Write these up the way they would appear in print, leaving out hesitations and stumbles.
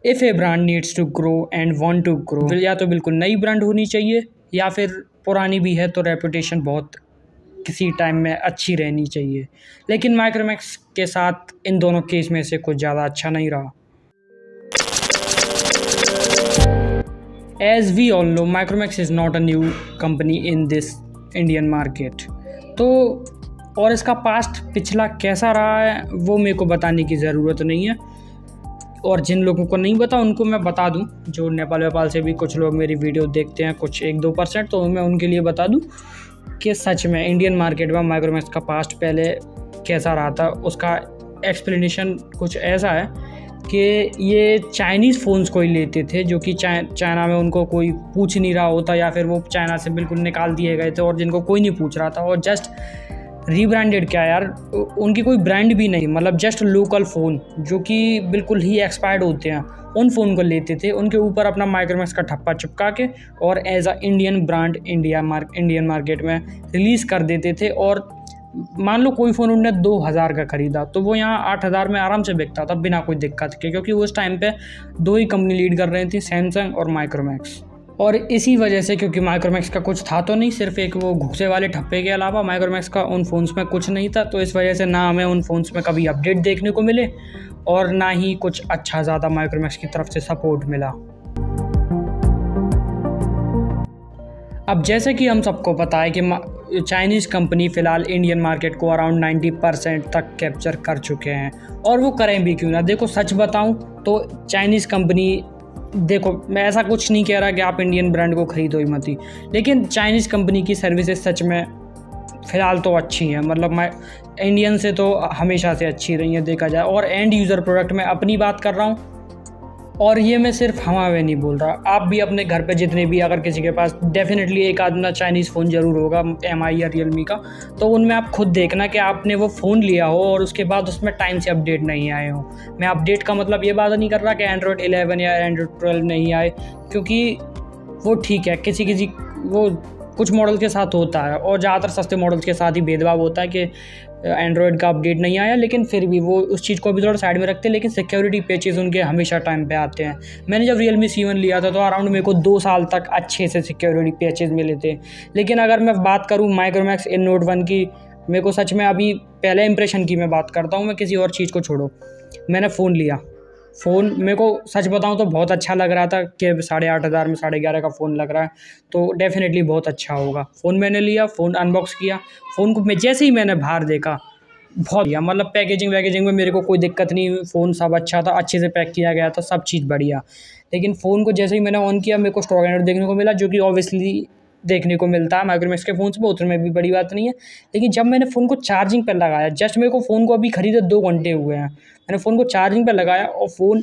If a brand needs to grow and want to grow, या तो बिल्कुल नई ब्रांड होनी चाहिए या फिर पुरानी भी है तो रेपुटेशन बहुत किसी टाइम में अच्छी रहनी चाहिए। लेकिन माइक्रोमैक्स के साथ इन दोनों केस में से कुछ ज़्यादा अच्छा नहीं रहा। As we all know, Micromax is not a new company in this Indian market. तो और इसका पास्ट पिछला कैसा रहा है वो मेरे को बताने की ज़रूरत नहीं है, और जिन लोगों को नहीं पता उनको मैं बता दूं, जो नेपाल से भी कुछ लोग मेरी वीडियो देखते हैं, कुछ 1-2%, तो मैं उनके लिए बता दूं कि सच में इंडियन मार्केट में माइक्रोमैक्स का पास्ट पहले कैसा रहा था। उसका एक्सप्लेनेशन कुछ ऐसा है कि ये चाइनीज़ फ़ोन्स को ही लेते थे, जो कि चाइना में उनको कोई पूछ नहीं रहा होता, या फिर वो चाइना से बिल्कुल निकाल दिए गए थे और जिनको कोई नहीं पूछ रहा था, और जस्ट रीब्रांडेड क्या यार, उनकी कोई ब्रांड भी नहीं, मतलब जस्ट लोकल फ़ोन जो कि बिल्कुल ही एक्सपायर्ड होते हैं, उन फ़ोन को लेते थे, उनके ऊपर अपना माइक्रोमैक्स का ठप्पा चिपका के और as a Indian brand Indian market में रिलीज़ कर देते थे। और मान लो कोई फ़ोन उनने 2000 का ख़रीदा तो वो यहाँ 8000 में आराम से बिकता था बिना कोई दिक्कत के, क्योंकि उस टाइम पे 2 ही कंपनी लीड कर रही थी, सैमसंग और माइक्रोमैक्स। और इसी वजह से, क्योंकि माइक्रोमैक्स का कुछ था तो नहीं, सिर्फ एक वो घुसे वाले ठप्पे के अलावा माइक्रोमैक्स का उन फ़ोन्स में कुछ नहीं था, तो इस वजह से ना हमें उन फ़ोन्स में कभी अपडेट देखने को मिले और ना ही कुछ अच्छा ज़्यादा माइक्रोमैक्स की तरफ से सपोर्ट मिला। अब जैसे कि हम सबको पता है कि चाइनीज़ कंपनी फ़िलहाल इंडियन मार्केट को अराउंड 90% तक कैप्चर कर चुके हैं, और वो करें भी क्यों ना। देखो सच बताऊं तो चाइनीज़ कंपनी, देखो मैं ऐसा कुछ नहीं कह रहा कि आप इंडियन ब्रांड को ख़रीदो ही मत ही, लेकिन चाइनीज़ कंपनी की सर्विसेज सच में फ़िलहाल तो अच्छी हैं, मतलब मैं इंडियन से तो हमेशा से अच्छी रही है देखा जाए। और एंड यूज़र प्रोडक्ट में अपनी बात कर रहा हूँ, और ये मैं सिर्फ हवा में नहीं बोल रहा, आप भी अपने घर पे जितने भी, अगर किसी के पास डेफिनेटली एक आदमी चाइनीज़ फ़ोन ज़रूर होगा, MI या रियलमी का, तो उनमें आप खुद देखना कि आपने वो फ़ोन लिया हो और उसके बाद उसमें टाइम से अपडेट नहीं आए हो। मैं अपडेट का मतलब ये बात नहीं कर रहा कि एंड्रॉयड 11 या एंड्रॉयड 12 नहीं आए, क्योंकि वो ठीक है, किसी वो कुछ मॉडल के साथ होता है, और ज़्यादातर सस्ते मॉडल्स के साथ ही भेदभाव होता है कि एंड्रॉयड का अपडेट नहीं आया, लेकिन फिर भी वो उस चीज़ को भी थोड़ा साइड में रखते हैं, लेकिन सिक्योरिटी पैचेस उनके हमेशा टाइम पे आते हैं। मैंने जब रियलमी C1 लिया था तो अराउंड मेरे को 2 साल तक अच्छे से सिक्योरिटी पैचेस मिले थे। लेकिन अगर मैं बात करूँ माइक्रोमैक्स इन नोट 1 की, मेरे को सच में अभी पहले इंप्रेशन की मैं बात करता हूँ, मैं किसी और चीज़ को छोड़ो। मैंने फ़ोन लिया, फ़ोन मेरे को सच बताऊं तो बहुत अच्छा लग रहा था कि 8,500 में 11,500 का फ़ोन लग रहा है, तो डेफिनेटली बहुत अच्छा होगा। फ़ोन मैंने लिया, फ़ोन अनबॉक्स किया, फ़ोन को मैं जैसे ही मैंने बाहर देखा, बहुत बढ़िया, मतलब पैकेजिंग में मेरे को कोई दिक्कत नहीं, फ़ोन सब अच्छा था, अच्छे से पैक किया गया था, सब चीज़ बढ़िया। लेकिन फ़ोन को जैसे ही मैंने ऑन किया, मेरे को स्टॉक एरर देखने को मिला, जो कि ऑब्वियसली देखने को मिलता है माइक्रोमैक्स के फ़ोन्स में, उतने में भी बड़ी बात नहीं है। लेकिन जब मैंने फ़ोन को चार्जिंग पर लगाया, जस्ट मेरे को फ़ोन को अभी ख़रीदे 2 घंटे हुए हैं, मैंने फ़ोन को चार्जिंग पर लगाया और फ़ोन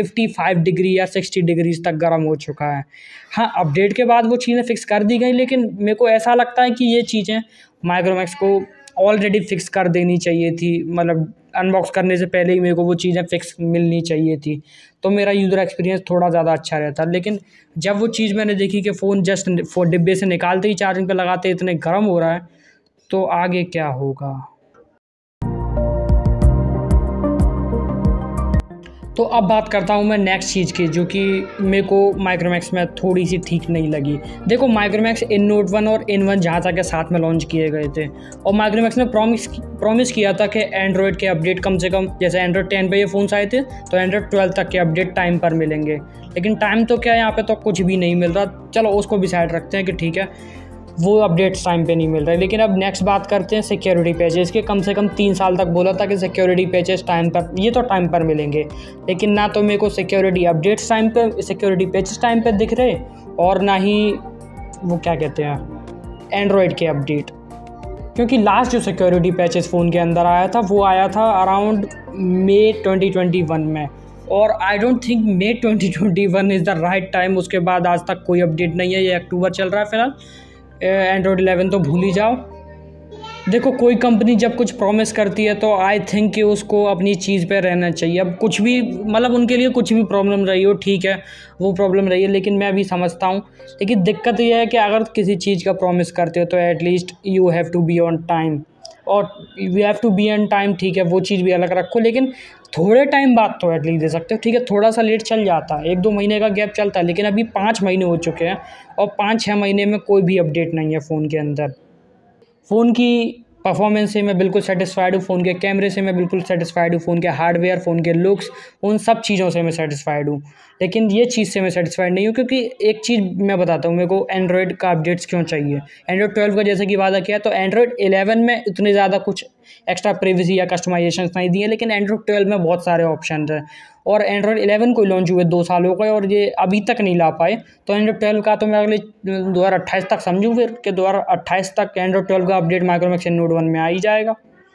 55 डिग्री या 60 डिग्रीज तक गर्म हो चुका है। हाँ, अपडेट के बाद वो चीज़ें फ़िक्स कर दी गई, लेकिन मेरे को ऐसा लगता है कि ये चीज़ें माइक्रोमैक्स को ऑलरेडी फ़िक्स कर देनी चाहिए थी, मतलब अनबॉक्स करने से पहले ही मेरे को वो चीज़ें फ़िक्स मिलनी चाहिए थी, तो मेरा यूज़र एक्सपीरियंस थोड़ा ज़्यादा अच्छा रहता। लेकिन जब वो चीज़ मैंने देखी कि फ़ोन जस्ट डिब्बे से निकालते ही चार्जिंग पे लगाते इतने गर्म हो रहा है, तो आगे क्या होगा। तो अब बात करता हूँ मैं नेक्स्ट चीज़ की, जो कि मेरे को माइक्रोमैक्स में थोड़ी सी ठीक नहीं लगी। देखो माइक्रोमैक्स इन नोट 1 और इन 1 जहाँ तक साथ में लॉन्च किए गए थे, और माइक्रोमैक्स ने प्रॉमिस किया था कि एंड्रॉयड के अपडेट कम से कम, जैसे एंड्रॉयड 10 पे ये फ़ोन्स आए थे, तो एंड्रॉयड 12 तक के अपडेट टाइम पर मिलेंगे। लेकिन टाइम तो क्या, यहाँ पे तो कुछ भी नहीं मिल रहा। चलो उसको भी साइड रखते हैं कि ठीक है, वो अपडेट्स टाइम पे नहीं मिल रहे। लेकिन अब नेक्स्ट बात करते हैं सिक्योरिटी पैचेस के। कम से कम 3 साल तक बोला था कि सिक्योरिटी पैचेस टाइम पर, ये तो टाइम पर मिलेंगे, लेकिन ना तो मेरे को सिक्योरिटी अपडेट्स टाइम पे, सिक्योरिटी पैचेस टाइम पे दिख रहे, और ना ही वो क्या कहते हैं एंड्रॉयड के अपडेट। क्योंकि लास्ट जो सिक्योरिटी पैचेस फ़ोन के अंदर आया था वो आया था अराउंड मई 2021 में, और I don't think May 2021 is the right time. उसके बाद आज तक कोई अपडेट नहीं है, ये अक्टूबर चल रहा है फिलहाल। एंड्रॉयड 11 तो भूल ही जाओ। देखो कोई कंपनी जब कुछ प्रॉमिस करती है तो आई थिंक कि उसको अपनी चीज़ पे रहना चाहिए। अब कुछ भी, मतलब उनके लिए कुछ भी प्रॉब्लम रही हो, ठीक है वो प्रॉब्लम रही है, लेकिन मैं भी समझता हूँ। लेकिन दिक्कत यह है कि अगर किसी चीज़ का प्रॉमिस करते हो तो at least you have to be on time, और you have to be on time, ठीक है वो चीज़ भी अलग रखो, लेकिन थोड़े टाइम बाद तो एटलीस्ट दे सकते हो, ठीक है, थोड़ा सा लेट चल जाता है, 1-2 महीने का गैप चलता है, लेकिन अभी 5 महीने हो चुके हैं और 5-6 महीने में कोई भी अपडेट नहीं है फ़ोन के अंदर। फ़ोन की परफॉर्मेंस से मैं बिल्कुल सेटिस्फाइड हूँ, फ़ोन के कैमरे से मैं बिल्कुल सेटिस्फाइड हूँ, फ़ोन के हार्डवेयर, फ़ोन के लुक्स, उन सब चीज़ों से मैं सेटिस्फाइड हूँ। लेकिन ये चीज़ से मैं सेटिस्फाइड नहीं हूँ, क्योंकि एक चीज़ मैं बताता हूँ मेरे को एंड्रॉयड का अपडेट्स क्यों चाहिए। एंड्रॉयड 12 का जैसे कि वादा किया, तो एंड्रॉयड 11 में इतने ज़्यादा कुछ एक्स्ट्रा प्राइवेसी या कस्टमाइजेशंस नहीं दिए, लेकिन एंड्रॉयड 12 में बहुत सारे ऑप्शन हैं। और एंड्रॉयड 11 को लॉन्च हुए 2 साल हो गए और ये अभी तक नहीं ला पाए। तो एंड्रॉयड 12 का तो मैं अगले 2028 तक समझूँ फिर कि 2028 तक एंड्रॉयड 12 का अपडेट माइक्रोमैक्स नोट 1 में आ ही जाएगा।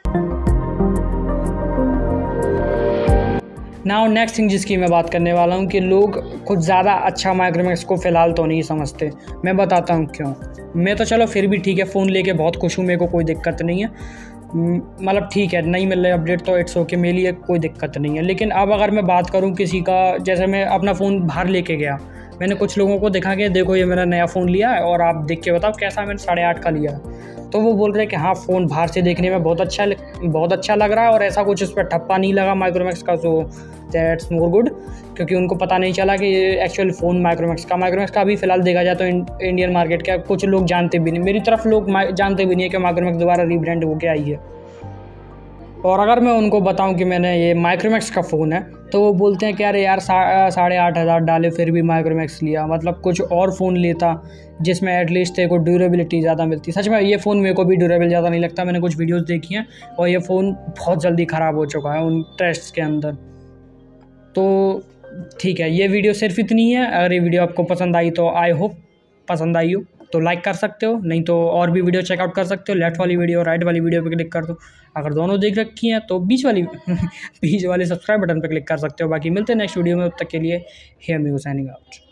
नाउ नेक्स्ट थिंग जिसकी मैं बात करने वाला हूँ कि लोग कुछ ज़्यादा अच्छा माइक्रोमैक्स को फ़िलहाल तो नहीं समझते। मैं बताता हूँ क्यों। मैं तो चलो फिर भी ठीक है, फ़ोन लेके बहुत खुश हूँ, मेरे को कोई दिक्कत नहीं है। मतलब ठीक है, नहीं मिल रहा है अपडेट तो इट्स ओके, मेरे लिए कोई दिक्कत नहीं है। लेकिन अब अगर मैं बात करूँ किसी का, जैसे मैं अपना फ़ोन बाहर लेके गया, मैंने कुछ लोगों को दिखा के देखो ये मेरा नया फ़ोन लिया है और आप देख के बताओ कैसा, मैंने 8.5 का लिया है। तो वो बोल रहे हैं कि हाँ, फ़ोन बाहर से देखने में बहुत अच्छा लग रहा है और ऐसा कुछ उस पर ठप्पा नहीं लगा माइक्रोमैक्स का, सो दैट्स मोर गुड। क्योंकि उनको पता नहीं चला कि ये एक्चुअल फ़ोन माइक्रोमैक्स का अभी फ़िलहाल देखा जाए तो इंडियन मार्केट का कुछ लोग जानते भी नहीं, मेरी तरफ लोग जानते भी नहीं है कि माइक्रोमैक्स दोबारा रीब्रांड होकर आई है। और अगर मैं उनको बताऊं कि मैंने ये माइक्रोमैक्स का फ़ोन है, तो वो बोलते हैं कि अरे यार 8,500 डाले फिर भी माइक्रोमैक्स लिया, मतलब कुछ और फ़ोन लेता जिसमें एटलीस्ट तेरे को ड्यूरेबिलिटी ज़्यादा मिलती। सच में ये फ़ोन मेरे को भी ड्यूरेबल ज़्यादा नहीं लगता, मैंने कुछ वीडियोस देखी हैं और ये फ़ोन बहुत जल्दी ख़राब हो चुका है उन टेस्ट्स के अंदर। तो ठीक है, ये वीडियो सिर्फ इतनी है। अगर ये वीडियो आपको पसंद आई तो आई होप पसंद आई हो तो लाइक कर सकते हो, नहीं तो और भी वीडियो चेकआउट कर सकते हो। लेफ्ट वाली वीडियो और राइट वाली वीडियो पे क्लिक कर दो। अगर दोनों देख रखी हैं तो बीच वाले सब्सक्राइब बटन पर क्लिक कर सकते हो। बाकी मिलते हैं नेक्स्ट वीडियो में, तब तक के लिए हियर मी साइनिंग आउट।